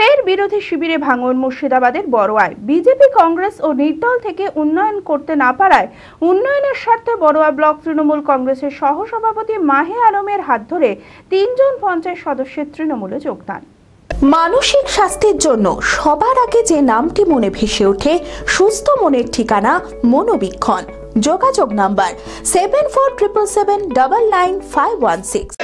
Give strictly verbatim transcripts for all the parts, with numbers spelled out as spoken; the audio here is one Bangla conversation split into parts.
ফের বিরোধী শিবিরে ভাঙন মুর্শিদাবাদের বড়োয়ায়। বিজেপি কংগ্রেস ও নির্দল থেকে উন্নয়ন করতে না পারায় উন্নয়নের স্বার্থে বড়োয়া ব্লক তৃণমূল কংগ্রেসের সহসভাপতি মাহে আলমের হাত ধরে তিনজন পঞ্চায়েত সদস্যের তৃণমূলে যোগদান। মানসিক স্বাস্থ্যের জন্য সবার আগে যে নামটি মনে ভেসে ওঠে, সুস্থ মনের ঠিকানা মনোবীক্ষণ। যোগাযোগ number seven four triple seven double nine five one six.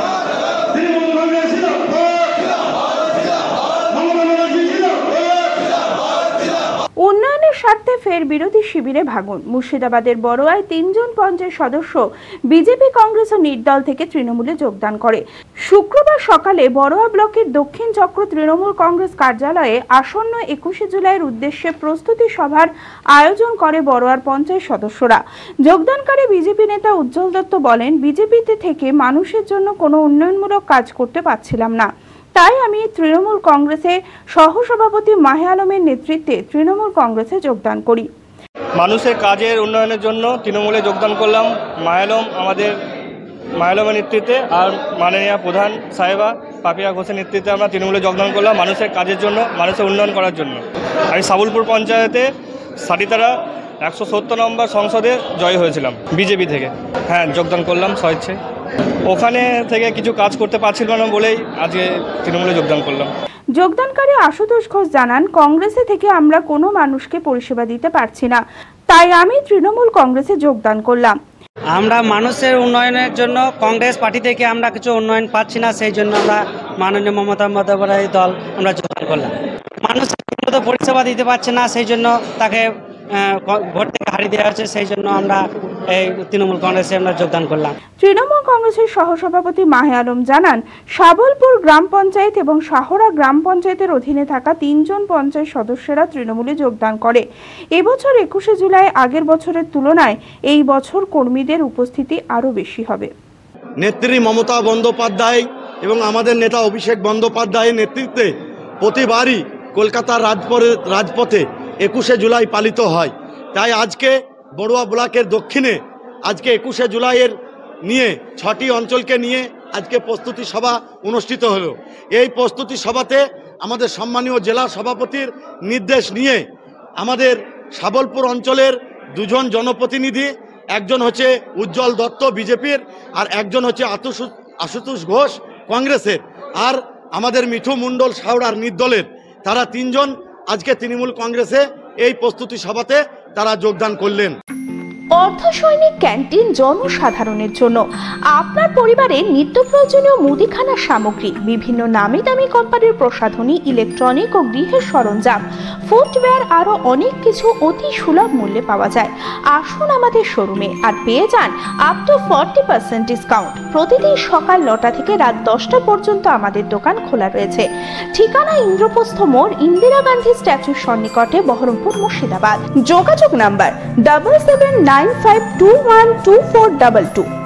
উন্নয়নের স্বার্থে ফের বিরোধী শিবিরে ভাঙন মুর্শিদাবাদের বড়োয়ায় তিনজন পঞ্চায়েত সদস্য বিজেপি কংগ্রেস ও নির্দল থেকে তৃণমূলে যোগদান করে। শুক্রবার সকালে বড়োয়া ব্লকের দক্ষিণ চক্র তৃণমূল কংগ্রেস কার্যালয়ে আসন্ন একুশে জুলাইয়ের উদ্দেশ্যে প্রস্তুতি সভার আয়োজন করে বড়োয়ার পঞ্চায়েত সদস্যরা। যোগদানকারী বিজেপি নেতা উজ্জ্বল দত্ত বলেন, বিজেপিতে থেকে মানুষের জন্য কোনো উন্নয়নমূলক কাজ করতে পারছিলাম না, তাই আমি তৃণমূল কংগ্রেসে সহসভাপতি মাহে আলমের নেতৃত্বে তৃণমূল কংগ্রেসে যোগদান করি। মানুষের কাজের উন্নয়নের জন্য তৃণমূলে যোগদান করলাম। মাহে আলম আমাদের মাহে আলমের নেতৃত্বে আর মাননীয় প্রধান সাহেবা পাপিয়া ঘোষের নেতৃত্বে আমরা তৃণমূলে যোগদান করলাম মানুষের কাজের জন্য, মানুষের উন্নয়ন করার জন্য। আমি সাবুলপুর পঞ্চায়েতে সাটিতারা একশো সত্তর নম্বর সংসদে জয় হয়েছিলাম বিজেপি থেকে। হ্যাঁ, যোগদান করলাম স্বেচ্ছায়। ওখানে থেকে কিছু কাজ করতে পারছিলাম না বলেই আজকে তৃণমূলে যোগদান করলাম। যোগদানকারী আশুতোষ ঘোষ জানান, কংগ্রেসে থেকে আমরা কোনো মানুষকে পরিষেবা দিতে পারছি না, তাই আমি তৃণমূল কংগ্রেসে যোগদান করলাম। আমরা মানুষের উন্নয়নের জন্য কংগ্রেস পার্টি থেকে আমরা কিছু উন্নয়ন পাচ্ছি না, সেই জন্য আমরা মাননীয় মমতা বন্দ্যোপাধ্যায়ের দল আমরা যোগদান করলাম। মানুষ পরিষেবা দিতে পারছে না, সেই জন্য তাকে ভোট থেকে হারিয়ে দেওয়া হচ্ছে, সেই জন্য আমরা এই তৃণমূল কংগ্রেসে আমরা যোগদান করলাম। তৃণমূল কংগ্রেসের সহসভাপতি মাহে আলম জানান, সাবলপুর গ্রাম পঞ্চায়েত এবং শাহরা গ্রাম পঞ্চায়েতের অধীনে থাকা তিনজন পঞ্চায়েত সদস্যরা তৃণমূলে যোগদান করে। এবছর একুশে জুলাই আগের বছরের তুলনায় এই বছর কর্মীদের উপস্থিতি আরও বেশি হবে। নেত্রী মমতা বন্দ্যোপাধ্যায় এবং আমাদের নেতা অভিষেক বন্দ্যোপাধ্যায়ের নেতৃত্বে প্রতিবারই কলকাতার রাজপথে রাজপথে একুশে জুলাই পালিত হয়। তাই আজকে বড়োয়া ব্লকের দক্ষিণে আজকে একুশে জুলাইয়ের নিয়ে ছটি অঞ্চলকে নিয়ে আজকে প্রস্তুতি সভা অনুষ্ঠিত হলো। এই প্রস্তুতি সভাতে আমাদের সম্মানীয় জেলা সভাপতির নির্দেশ নিয়ে আমাদের সাবলপুর অঞ্চলের দুজন জনপ্রতিনিধি, একজন হচ্ছে উজ্জ্বল দত্ত বিজেপির আর একজন হচ্ছে আশুতোষ ঘোষ কংগ্রেসের, আর আমাদের মিঠু মণ্ডল শাহরার নির্দলের, তারা তিনজন আজকে তৃণমূল কংগ্রেসে এই প্রস্তুতি সভাতে তারা যোগদান করলেন। অর্ধসৈনিক ক্যান্টিন জনসাধারণের জন্য আপনার পরিবারের নিত্য প্রয়োজনীয় মুদিখানা সামগ্রী, বিভিন্ন নামি দামি কোম্পানির প্রসাধনী, ইলেকট্রনিক ও গৃহের সরঞ্জাম, ফুটওয়্যার আরও অনেক কিছু অতি সুলভ মূল্যে পাওয়া যায়। আসুন আমাদের শোরুমে আর পেয়ে যান up to forty percent discount. প্রতিদিন সকাল নটা থেকে রাত দশটা পর্যন্ত আমাদের দোকান খোলা রয়েছে। ঠিকানা ইন্দ্রপ্রস্থ মোড়, ইন্দিরা গান্ধী স্ট্যাচুর সন্নিকটে, বহরমপুর, মুর্শিদাবাদ। যোগাযোগ number double seven nine five two one two four double two.